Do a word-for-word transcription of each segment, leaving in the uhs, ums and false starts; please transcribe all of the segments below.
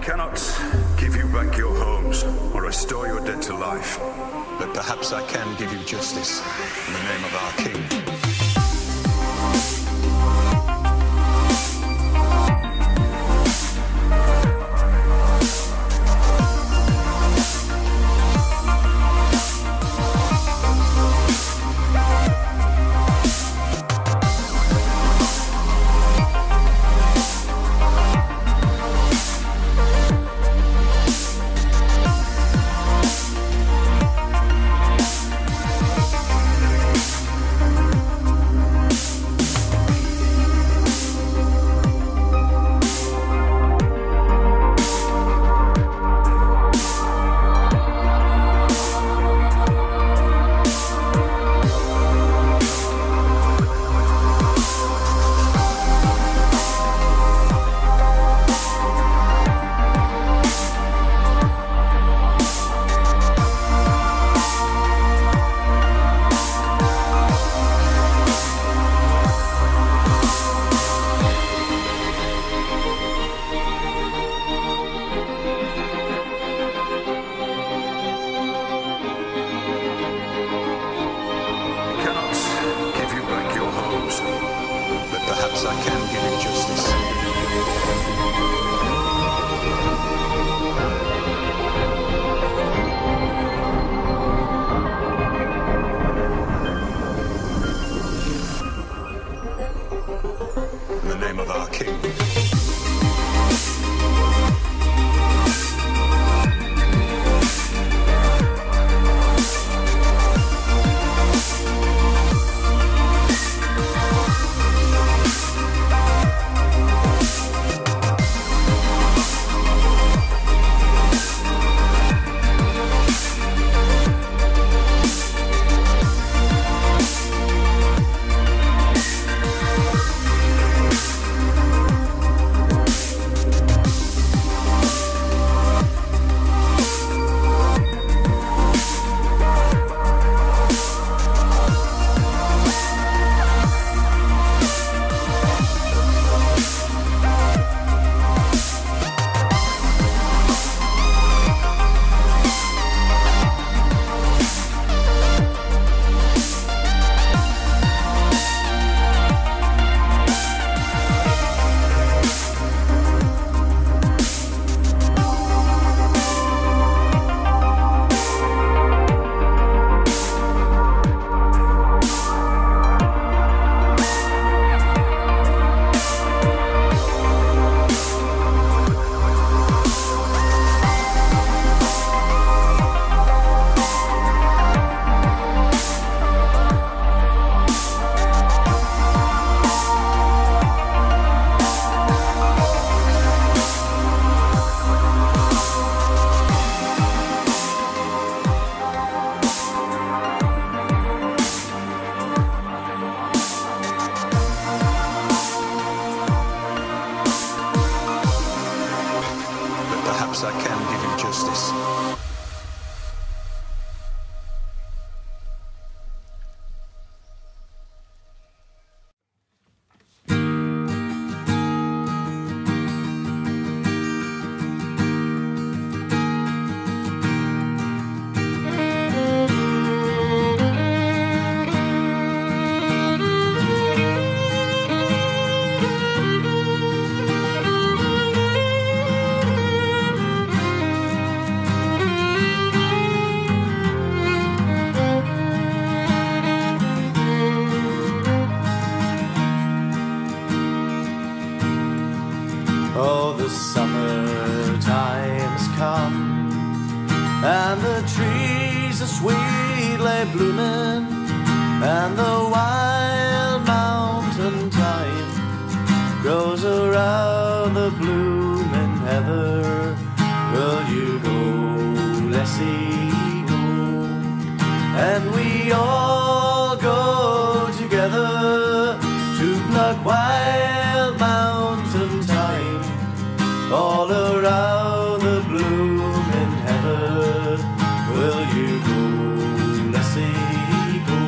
cannot give you back your homes or restore your dead to life. But perhaps I can give you justice in the name of our King. Perhaps I can give you justice. In the name of our King. Perhaps I can give you justice. Oh, the summertime's come, and the trees are sweetly blooming, and the wild mountain thyme grows around the blooming heather. Will you go, Leslie, go? And we all go together to pluck wild mountain thyme all around the blooming heather. Will you go, Leslie, go?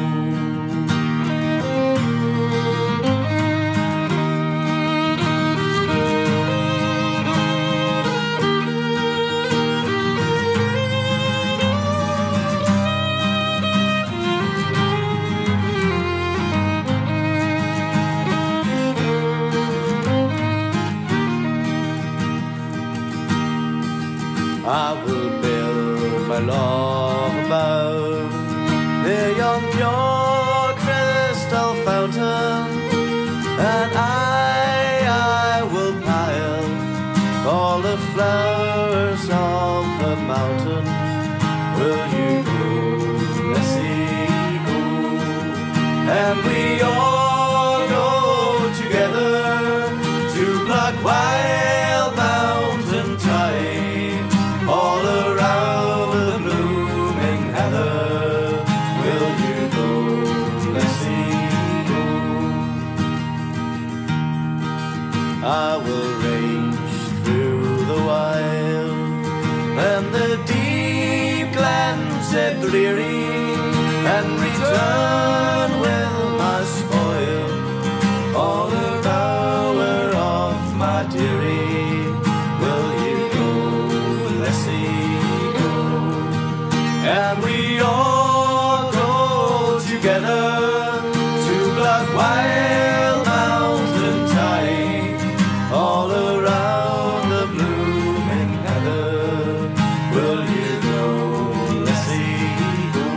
love above, near yon pure crystal fountain, and I, I will pile all the flowers of the mountain. Will you go, Nessie, go? And we all go together to pluck wild mountain thyme all around the blooming heather. Will you go, Nessie, go? I will range through the wild and the deep glens set dreary, and return with my spoil, all the dower of my dearie. Will you go, Nessie, go? And we all go together to pluck wild mountain thyme all around the blooming heather. Will you go, Nessie, go?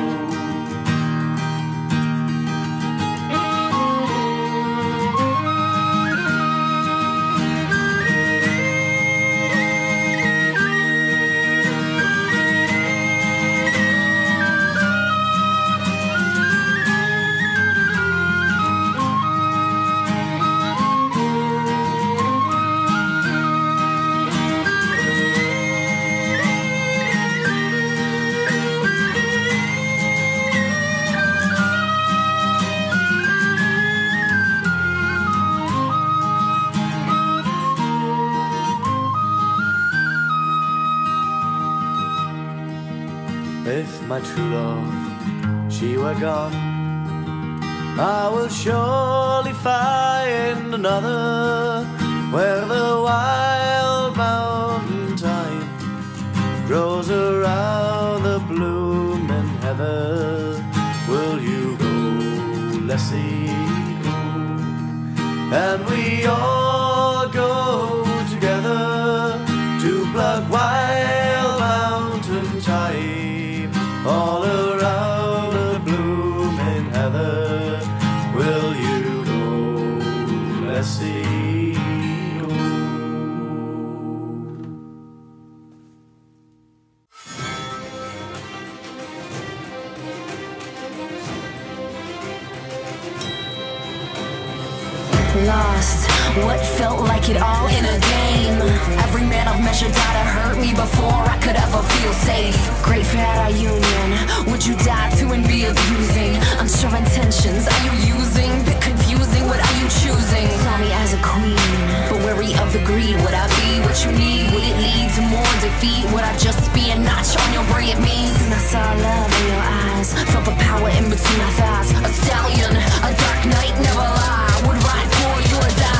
If my true love, she were gone, I will surely find another, where the wild mountain thyme grows around the blooming heather. Will you go, Nessie, go? And we all go together to pluck wild mountain thyme all around the blooming heather. Will you go, Nessie, go? Lost, what felt like it all in a game. Every man I've measured died to hurt me before I could ever feel safe. Great for our union, would you die to and be abusing? Unsure intentions, are you using? Bit confusing, what are you choosing? Saw me as a queen, but wary of the greed. Would I be what you need? Would it lead to more defeat? Would I just be a notch on your brain? It means and I saw love in your eyes, felt the power in between our thighs. A stallion, a dark night, never lie. Would ride for you or die.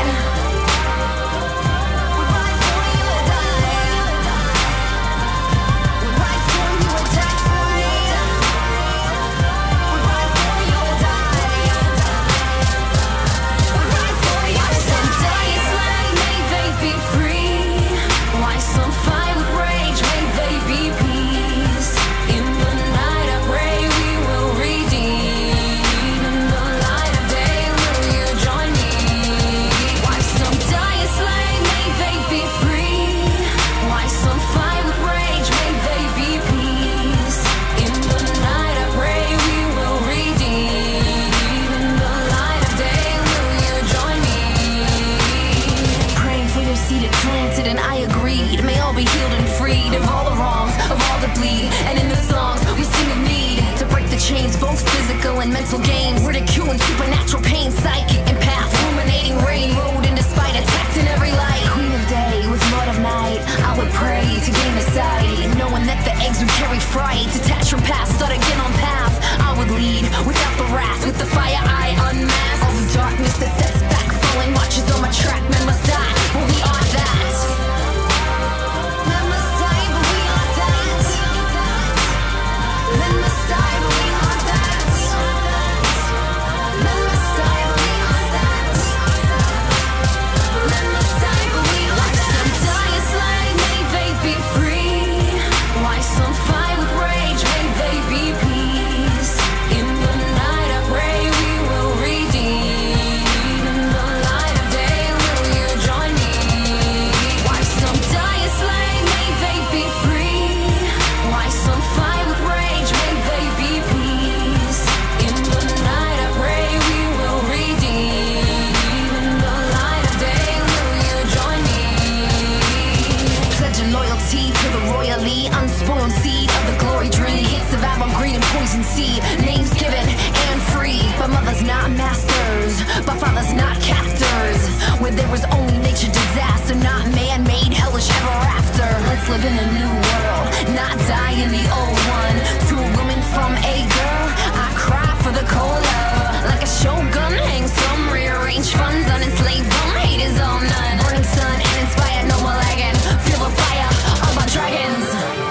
And mental games, ridicule and supernatural pain, psychic empath, ruminating rain, road in despite attacked in every light. Queen of day with lord of night, I would pray to gain the sight, knowing that the eggs would carry fright. Detach from past, start again on path. I would lead without the wrath, with the fire I unmask. All the darkness that sets back, falling watches on my track. Men must die, but we are that. Men must die, but we are that. Men must die, but we are that. Men must die, but we by fathers, not captors, where there was only nature disaster, not man-made hellish ever after. Let's live in a new world, not die in the old one. To a woman from a girl, I cry for the cola. Like a shogun, hang some, rearrange funds, unenslaved them, haters all none. Burning sun and inspired, no more lagging. Feel the fire of my dragons.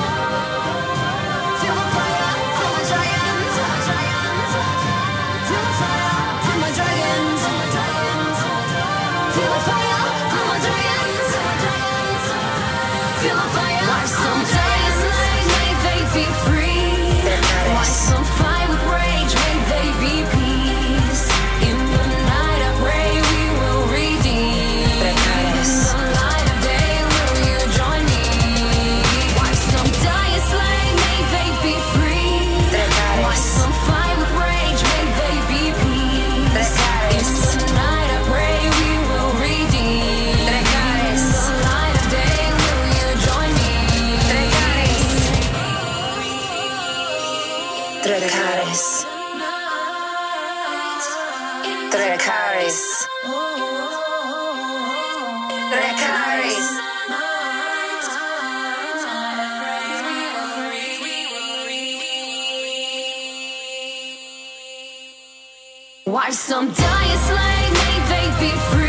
Feel the fire of my dragons. Feel the fire of my dragons. Feel the fire of my dragons. Feel the fire. Why some die a slave, may they be free? Why some fight with rage, may they be peace? In the night I pray we will redeem. In the light of day will you join me? Why some die a slave, may they be free? Why some fight with rage, may they be peace? In the night I pray we will redeem. In the light of day will you join me? Dracarys. Dracarys. Dracarys. Why some die a slave, may they be free?